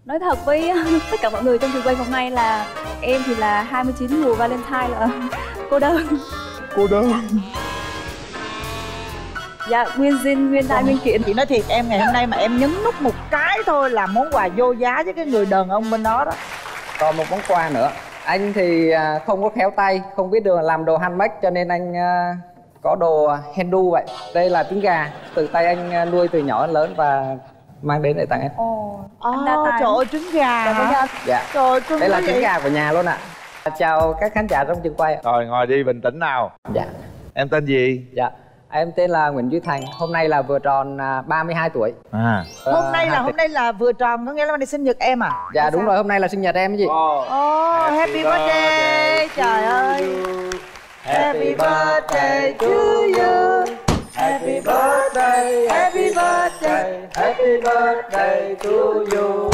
Nói thật với tất cả mọi người trong trường quay hôm nay là em thì là 29 mùa Valentine là cô đơn. Cô đơn. Dạ, nguyên zin, nguyên đai, nguyên kiện. Chị nói thiệt em, ngày hôm nay mà em nhấn nút một cái thôi là món quà vô giá với cái người đàn ông bên đó đó. Còn một món quà nữa. Anh thì không có khéo tay, không biết được làm đồ handmade cho nên anh có đồ handu vậy. Đây là trứng gà, từ tay anh nuôi từ nhỏ đến lớn và mang đến để tặng em. Trời ơi, trứng gà hả? Dạ. Trời, cưng đây là quá trứng vậy. gà của nhà luôn ạ. Chào các khán giả trong trường quay. Rồi ngồi đi, bình tĩnh nào. Dạ. Em tên gì? Dạ, em tên là Nguyễn Duy Thành. Hôm nay là vừa tròn 32 tuổi. Hôm nay là vừa tròn, có nghĩa là hôm nay sinh nhật em à? Dạ đúng rồi, hôm nay là sinh nhật em chị. Happy birthday. Trời ơi. Happy birthday to you. Happy birthday, happy birthday, happy birthday to you.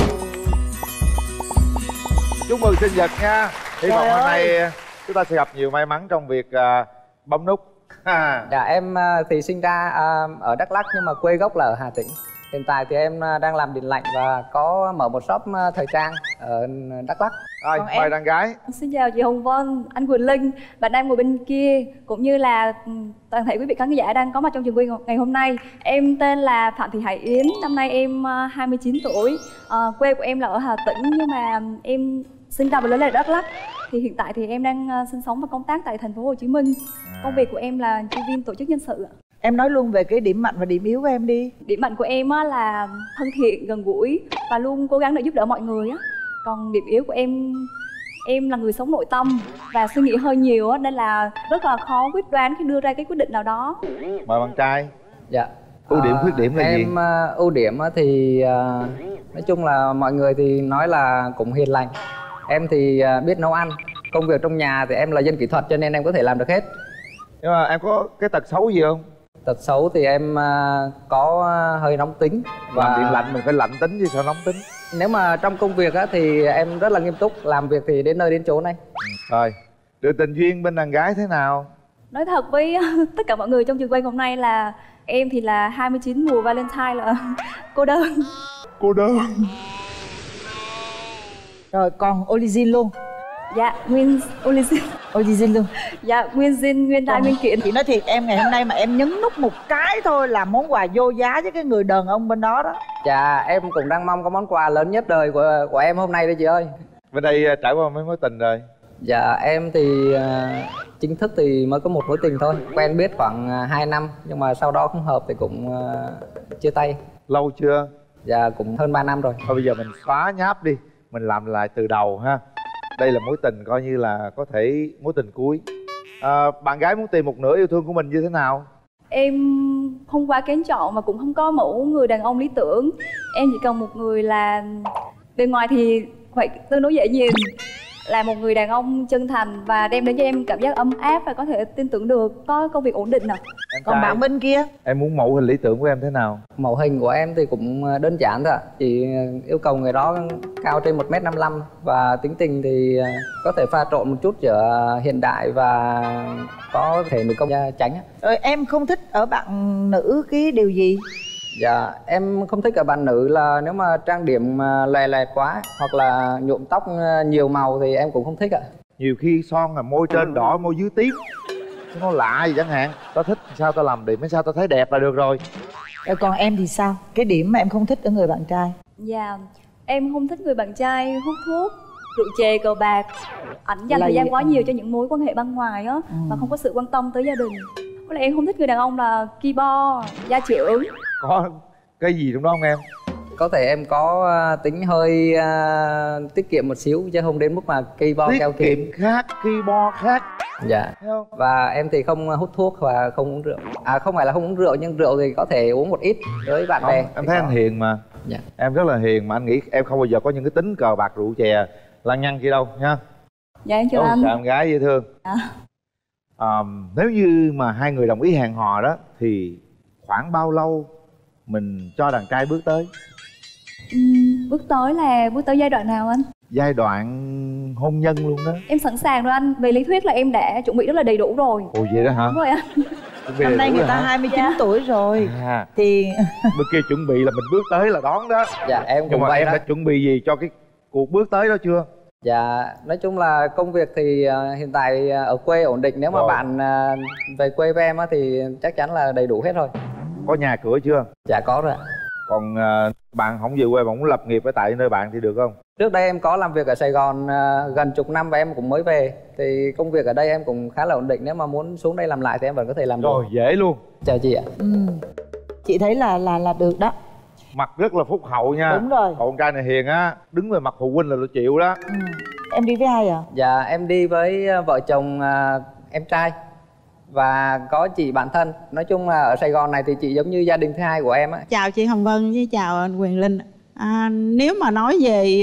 Chúc mừng sinh nhật nha. Hy vọng Trời hôm ơi. nay chúng ta sẽ gặp nhiều may mắn trong việc bấm nút. Dạ em thì sinh ra ở Đắk Lắk nhưng mà quê gốc là ở Hà Tĩnh. Hiện tại thì em đang làm điện lạnh và có mở một shop thời trang ở Đắk Lắk. Rồi, mời đàn gái. Xin chào chị Hồng Vân, anh Quỳnh Linh, bạn đang ngồi bên kia, cũng như là toàn thể quý vị khán giả đang có mặt trong trường quay ngày hôm nay. Em tên là Phạm Thị Hải Yến, năm nay em 29 tuổi. Quê của em là ở Hà Tĩnh nhưng mà em sinh ra và lớn lên ở Đắk Lắk. Thì hiện tại thì em đang sinh sống và công tác tại thành phố Hồ Chí Minh. Công việc của em là chuyên viên tổ chức nhân sự ạ. Em nói luôn về cái điểm mạnh và điểm yếu của em đi. Điểm mạnh của em á là thân thiện, gần gũi và luôn cố gắng để giúp đỡ mọi người á. Còn điểm yếu của em là người sống nội tâm và suy nghĩ hơi nhiều á, nên là rất là khó quyết đoán khi đưa ra cái quyết định nào đó. Mời bạn trai. Dạ. Ưu điểm, khuyết điểm là gì? Em ưu điểm thì nói chung là mọi người thì nói là cũng hiền lành. Em thì biết nấu ăn. Công việc trong nhà thì em là dân kỹ thuật cho nên em có thể làm được hết. Nhưng mà em có cái tật xấu gì không? Tật xấu thì em có hơi nóng tính. Làm điện lạnh mình phải lạnh tính chứ sao nóng tính. Nếu mà trong công việc á, thì em rất là nghiêm túc, làm việc thì đến nơi đến chốn này. Rồi, được tình duyên bên đàn gái thế nào? Nói thật với tất cả mọi người trong trường quay hôm nay là em thì là 29 mùa Valentine là cô đơn. Cô đơn. Rồi còn Olizin luôn. Dạ, nguyên Olizin. Olizin luôn. Dạ, nguyên zin, nguyên đai, nguyên kiện. Chị nói thiệt em, ngày hôm nay mà em nhấn nút một cái thôi là món quà vô giá với cái người đàn ông bên đó đó. Dạ, em cũng đang mong có món quà lớn nhất đời của em hôm nay đấy chị ơi. Bên đây trải qua mấy mối tình rồi? Dạ, em thì chính thức thì mới có một mối tình thôi. Quen biết khoảng 2 năm, nhưng mà sau đó không hợp thì cũng chia tay. Lâu chưa? Dạ, cũng hơn 3 năm rồi. Thôi bây giờ mình xóa nháp đi, mình làm lại từ đầu ha. Đây là mối tình coi như là có thể mối tình cuối. Bạn gái muốn tìm một nửa yêu thương của mình như thế nào? Em không quá kén chọn và cũng không có mẫu người đàn ông lý tưởng. Em chỉ cần một người là bên ngoài thì phải tương đối dễ nhìn, là một người đàn ông chân thành và đem đến cho em cảm giác ấm áp và có thể tin tưởng được, có công việc ổn định. Còn bạn bên kia? Em muốn mẫu hình lý tưởng của em thế nào? Mẫu hình của em thì cũng đơn giản thôi ạ. Chỉ yêu cầu người đó cao trên 1m55 và tính tình thì có thể pha trộn một chút giữa hiện đại và có thể nữ công gia chánh. Rồi em không thích ở bạn nữ cái điều gì? Dạ, em không thích ở bạn nữ là nếu mà trang điểm lòe loẹt quá hoặc là nhuộm tóc nhiều màu thì em cũng không thích ạ. Nhiều khi son là môi trên đỏ, môi dưới tím, nó lạ gì chẳng hạn. Tao thích sao tao làm điểm, sao tao thấy đẹp là được rồi. Rồi còn em thì sao? Cái điểm mà em không thích ở người bạn trai? Dạ, em không thích người bạn trai hút thuốc, rượu chè, cờ bạc. Ảnh dành thời gian quá nhiều cho những mối quan hệ bên ngoài á, mà không có sự quan tâm tới gia đình. Với lại em không thích người đàn ông là ki bo, gia trưởng. Có cái gì trong đó không em? Có thể em có tính hơi tiết kiệm một xíu chứ không đến mức mà cây bo keo Tiết kiệm. kiệm khác, ki-bo khác. Dạ. Thấy không? Và em thì không hút thuốc và không uống rượu. Không phải là không uống rượu nhưng rượu thì có thể uống một ít với bạn bè. Em thấy anh hiền mà. Dạ. Em rất là hiền mà anh nghĩ em không bao giờ có những cái tính cờ bạc rượu chè lăng nhăng gì đâu nha. Dạ em chào anh. Chào em gái dễ thương. Nếu như mà hai người đồng ý hẹn hò đó thì khoảng bao lâu mình cho đàn trai bước tới? Bước tới giai đoạn nào anh? Giai đoạn hôn nhân luôn đó. Em sẵn sàng rồi anh. Về lý thuyết là em đã chuẩn bị rất là đầy đủ rồi. Ồ vậy đó hả? Đúng rồi anh. Năm nay người ta 29 tuổi rồi thì bên kia chuẩn bị là mình bước tới là đón đó. Dạ em cũng Nhưng mà vậy em đó. đã chuẩn bị gì cho cái cuộc bước tới đó chưa? Dạ nói chung là công việc thì hiện tại ở quê ổn định. Nếu mà bạn về quê với em á thì chắc chắn là đầy đủ hết rồi. Có nhà cửa chưa? Dạ có rồi ạ. Còn bạn không về quê, bạn muốn lập nghiệp ở tại nơi bạn thì được không? Trước đây em có làm việc ở Sài Gòn gần chục năm và em cũng mới về. Thì công việc ở đây em cũng khá là ổn định. Nếu mà muốn xuống đây làm lại thì em vẫn có thể làm được. Rồi dễ luôn. Chào chị ạ. chị thấy là được đó. Mặt rất là phúc hậu nha. Đúng rồi. Con trai này hiền á, đứng về mặt phụ huynh là tôi chịu đó. Em đi với ai ạ? Dạ em đi với vợ chồng em trai và có chị bạn thân. Nói chung là ở Sài Gòn này thì chị giống như gia đình thứ hai của em á. Chào chị Hồng Vân với chào anh Quyền Linh. Nếu mà nói về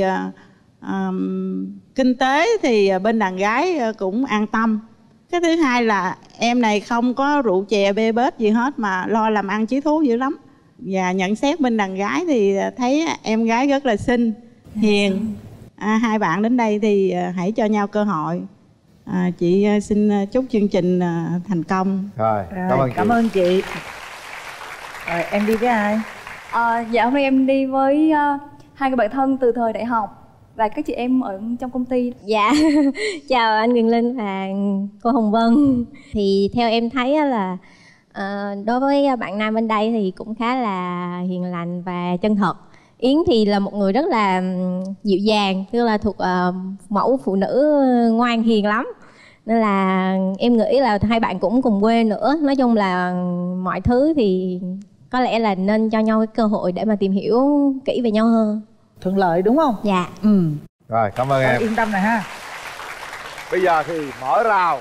kinh tế thì bên đàn gái cũng an tâm. Cái thứ hai là em này không có rượu chè bê bết gì hết mà lo làm ăn chí thú dữ lắm. Và nhận xét bên đàn gái thì thấy em gái rất là xinh, hiền. Hai bạn đến đây thì hãy cho nhau cơ hội. Chị xin chúc chương trình thành công. Rồi, cảm ơn chị. Rồi em đi với ai? Dạ hôm nay em đi với hai người bạn thân từ thời đại học và các chị em ở trong công ty. Dạ chào anh Quyền Linh và cô Hồng Vân. Thì theo em thấy là đối với bạn nam bên đây thì cũng khá là hiền lành và chân thật. Yến thì là một người rất là dịu dàng, tức là thuộc mẫu phụ nữ ngoan hiền lắm. Nên là em nghĩ là hai bạn cũng cùng quê nữa. Nói chung là mọi thứ thì có lẽ là nên cho nhau cái cơ hội để mà tìm hiểu kỹ về nhau hơn. Thuận lợi đúng không? Dạ. Rồi, cảm ơn em. Yên tâm này ha. Bây giờ thì mở rào.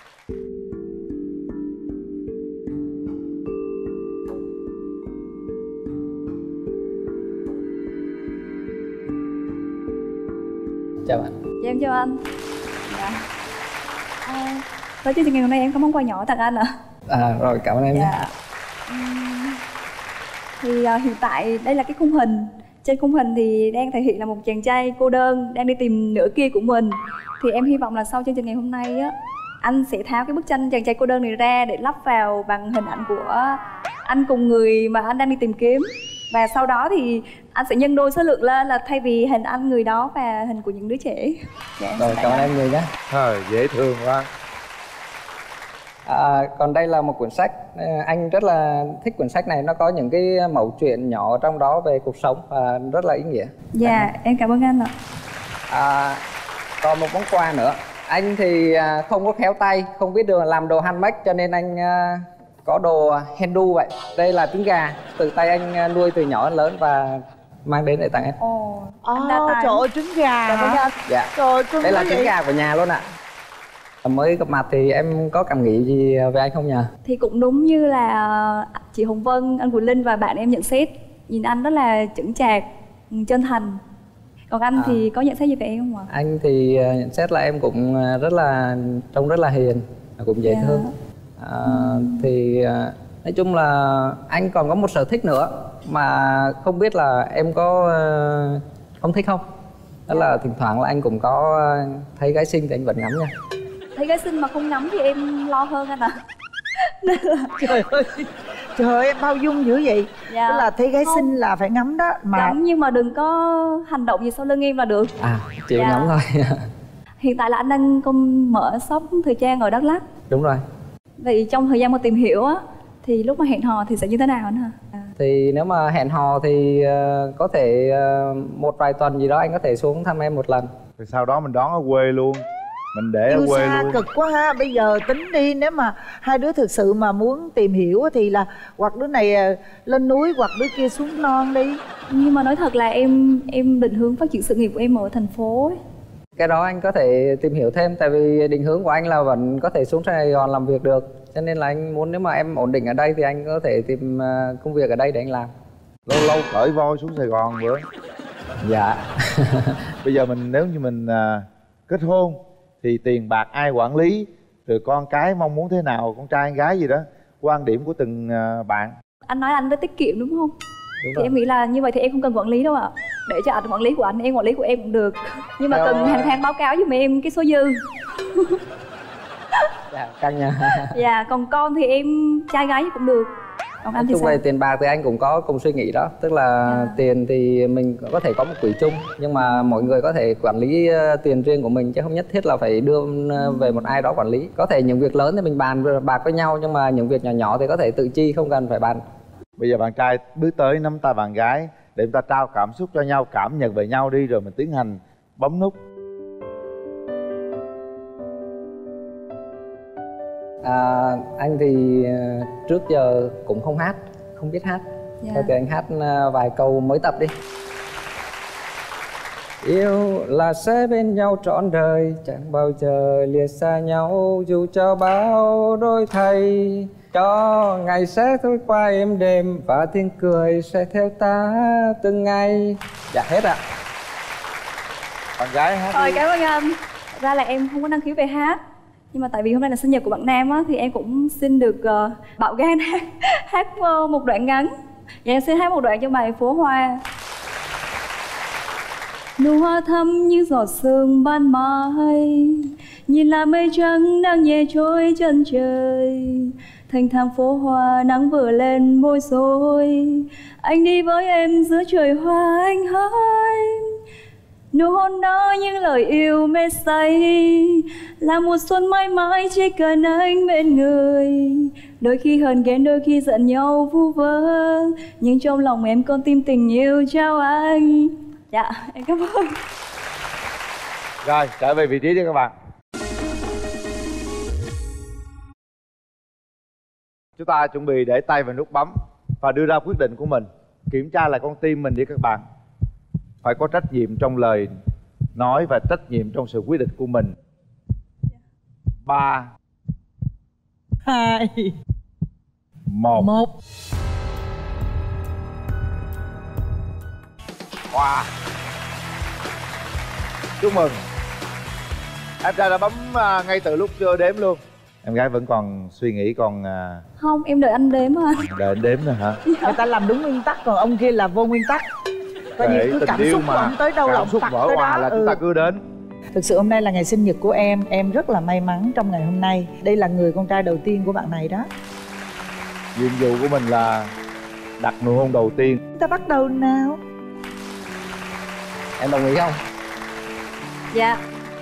Chào bạn. Dạ em chào anh. Dạ. Với chương trình ngày hôm nay em có món quà nhỏ tặng anh ạ. Rồi cảm ơn em nhé. Dạ. Thì hiện tại đây là cái khung hình. Trên khung hình thì đang thể hiện là một chàng trai cô đơn đang đi tìm nửa kia của mình. Thì em hy vọng là sau chương trình ngày hôm nay á, anh sẽ tháo cái bức tranh chàng trai cô đơn này ra để lắp vào bằng hình ảnh của anh cùng người mà anh đang đi tìm kiếm. Và sau đó thì anh sẽ nhân đôi số lượng lên, là thay vì hình anh người đó và hình của những đứa trẻ. Dạ, rồi cảm ơn em nhiều nhé. Thôi dễ thương quá. Còn đây là một quyển sách. Anh rất là thích quyển sách này. Nó có những cái mẩu chuyện nhỏ trong đó về cuộc sống và rất là ý nghĩa. Dạ em cảm ơn anh ạ. Còn một món quà nữa. Anh thì không có khéo tay, không biết được làm đồ handmade cho nên anh có đồ handu vậy. Đây là trứng gà từ tay anh nuôi từ nhỏ đến lớn và mang đến để tặng em. Trời ơi, trứng gà hả? Dạ. Trời, đây là trứng gà của nhà luôn ạ. Mới gặp mặt thì em có cảm nghĩ gì về anh không nhờ? Thì cũng đúng như là chị Hồng Vân, anh Quỳnh Linh và bạn em nhận xét. Nhìn anh rất là chững chạc, chân thành. Còn anh thì có nhận xét gì về em không ạ? Anh thì nhận xét là em cũng trông rất là hiền, cũng dễ thương. Thì nói chung là anh còn có một sở thích nữa mà không biết là em có không thích không? Đó là thỉnh thoảng là anh cũng có thấy gái xinh thì anh vẫn ngắm nha. Thấy gái xinh mà không ngắm thì em lo hơn anh ạ. Nên là... Trời ơi, em bao dung dữ vậy. Dạ. Tức là thấy gái xinh là phải ngắm đó mà. Ngắm nhưng mà đừng có hành động gì sau lưng em là được. Chịu ngắm thôi. Hiện tại là anh đang mở shop thời trang ở Đắk Lắk. Đúng rồi. Vậy trong thời gian mà tìm hiểu á, thì lúc mà hẹn hò thì sẽ như thế nào anh hả? Thì nếu mà hẹn hò thì có thể một vài tuần gì đó anh có thể xuống thăm em một lần. Rồi sau đó mình đón ở quê luôn. Mình để ở quê xa luôn. cực quá ha. Bây giờ tính đi, nếu mà hai đứa thực sự mà muốn tìm hiểu thì là hoặc đứa này lên núi hoặc đứa kia xuống non đi. Nhưng mà nói thật là em định hướng phát triển sự nghiệp của em ở thành phố ấy. Cái đó anh có thể tìm hiểu thêm. Tại vì định hướng của anh là vẫn có thể xuống Sài Gòn làm việc được. Cho nên là anh muốn nếu mà em ổn định ở đây thì anh có thể tìm công việc ở đây để anh làm. Lâu lâu cởi voi xuống Sài Gòn nữa. Dạ. Bây giờ nếu như mình kết hôn thì tiền bạc ai quản lý, rồi con cái mong muốn thế nào, con trai con gái gì đó, quan điểm của từng bạn. Anh nói là anh với tiết kiệm đúng không? Đúng thì rồi. em nghĩ là như vậy thì em không cần quản lý đâu ạ. Để cho anh quản lý của anh, em quản lý của em cũng được. Nhưng mà cần hàng tháng báo cáo giùm em cái số dư. Dạ, căn nhà. Dạ, còn con thì em trai gái cũng được. Còn anh thì Chung sao? về tiền bạc thì anh cũng có cùng suy nghĩ đó. Tức là tiền thì mình có thể có một quỹ chung, nhưng mà mọi người có thể quản lý tiền riêng của mình, chứ không nhất thiết là phải đưa về một ai đó quản lý. Có thể những việc lớn thì mình bàn bạc với nhau, nhưng mà những việc nhỏ nhỏ thì có thể tự chi, không cần phải bàn. Bây giờ bạn trai bước tới nắm tay bạn gái để chúng ta trao cảm xúc cho nhau, cảm nhận về nhau đi, rồi mình tiến hành bấm nút. Anh thì trước giờ cũng không hát, không biết hát. Thôi thì anh hát vài câu mới tập đi. Yêu là sẽ bên nhau trọn đời, chẳng bao giờ lìa xa nhau, dù cho bao đổi thay. Cho ngày sẽ trôi qua êm đềm, và tiếng cười sẽ theo ta từng ngày. Dạ hết ạ. Bạn gái hát Rồi, đi. cảm ơn anh. Thật ra là em không có năng khiếu về hát, nhưng mà tại vì hôm nay là sinh nhật của bạn nam á, thì em cũng xin được bạo gan hát một đoạn ngắn. Dạ, em xin hát một đoạn cho bài Phố Hoa. Nụ hoa thắm như giọt sương ban mai, nhìn là mây trắng đang nhẹ trôi chân trời. Thanh thang phố hoa nắng vừa lên môi rồi, anh đi với em giữa trời hoa anh hỡi. Nụ hôn đó những lời yêu mê say, là mùa xuân mãi mãi chỉ cần anh bên người. Đôi khi hờn ghen, đôi khi giận nhau vu vơ, nhưng trong lòng em con tim tình yêu trao anh. Dạ, em cảm ơn. Rồi, trở về vị trí đi các bạn. Chúng ta chuẩn bị để tay vào nút bấm và đưa ra quyết định của mình. Kiểm tra lại con tim mình đi các bạn. Phải có trách nhiệm trong lời nói và trách nhiệm trong sự quyết định của mình. 3 2 1 1. Wow. Chúc mừng. Em trai đã bấm ngay từ lúc chưa đếm luôn. Em gái vẫn còn suy nghĩ, còn Không, em đợi anh đếm anh. đợi anh đếm nữa hả? Người ta làm đúng nguyên tắc, còn ông kia là vô nguyên tắc. Coi như cứ cảm xúc của ông tới đâu là cảm ông xúc tặc vỡ tới hòa đó. là chúng ta cứ đến. Thực sự hôm nay là ngày sinh nhật của em rất là may mắn trong ngày hôm nay. Đây là người con trai đầu tiên của bạn này đó. Nhiệm vụ của mình là đặt nụ hôn đầu tiên. Chúng ta bắt đầu nào. Em đồng ý không? Dạ.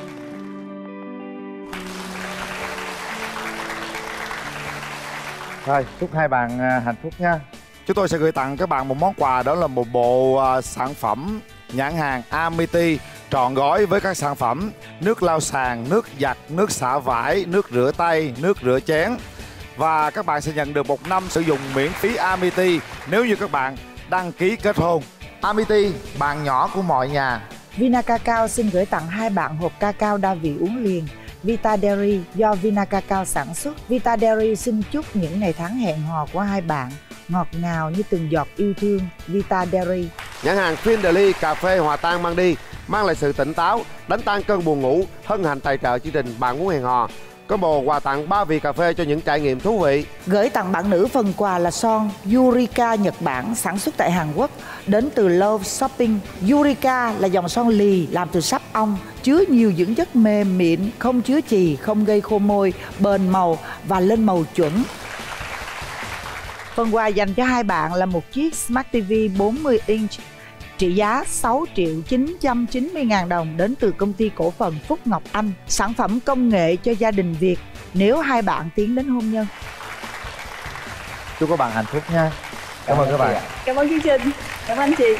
Thôi, chúc hai bạn hạnh phúc nha. Chúng tôi sẽ gửi tặng các bạn một món quà, đó là một bộ sản phẩm nhãn hàng Amity trọn gói với các sản phẩm nước lau sàn, nước giặt, nước xả vải, nước rửa tay, nước rửa chén. Và các bạn sẽ nhận được 1 năm sử dụng miễn phí Amity nếu như các bạn đăng ký kết hôn. Amity, bạn nhỏ của mọi nhà. Vina Cacao xin gửi tặng 2 bạn hộp cacao đa vị uống liền Vita Dairy do Vina Cacao sản xuất. Vita Dairy xin chúc những ngày tháng hẹn hò của 2 bạn ngọt ngào như từng giọt yêu thương. Vita Dairy. Nhãn hàng Findlay cà phê hòa tan mang đi, mang lại sự tỉnh táo, đánh tan cơn buồn ngủ. Hân hạnh tài trợ chương trình Bạn Muốn Hẹn Hò. Combo quà tặng 3 vị cà phê cho những trải nghiệm thú vị. Gửi tặng bạn nữ phần quà là son Eureka Nhật Bản sản xuất tại Hàn Quốc, đến từ Love Shopping. Eureka là dòng son lì làm từ sáp ong, chứa nhiều dưỡng chất mềm mịn, không chứa chì, không gây khô môi, bền màu và lên màu chuẩn. Phần quà dành cho 2 bạn là một chiếc Smart TV 40 inch trị giá 6.990.000 đồng đến từ công ty cổ phần Phúc Ngọc Anh, sản phẩm công nghệ cho gia đình Việt nếu 2 bạn tiến đến hôn nhân. Chúc các bạn hạnh phúc nha. Cảm ơn các bạn. Cảm ơn chương trình. Cảm ơn anh chị.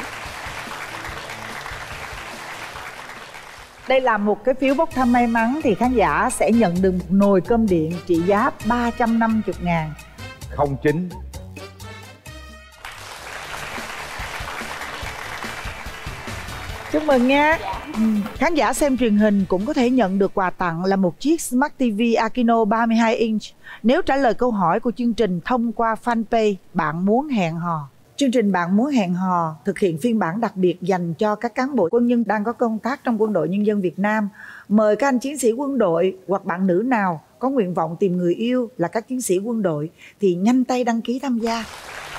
Đây là một cái phiếu bốc thăm may mắn, thì khán giả sẽ nhận được một nồi cơm điện trị giá 350.000. 09 Chúc mừng nha. Khán giả xem truyền hình cũng có thể nhận được quà tặng là một chiếc Smart TV Aquino 32 inch nếu trả lời câu hỏi của chương trình thông qua fanpage Bạn Muốn Hẹn Hò. Chương trình Bạn Muốn Hẹn Hò thực hiện phiên bản đặc biệt dành cho các cán bộ quân nhân đang có công tác trong Quân đội Nhân dân Việt Nam. Mời các anh chiến sĩ quân đội hoặc bạn nữ nào có nguyện vọng tìm người yêu là các chiến sĩ quân đội thì nhanh tay đăng ký tham gia.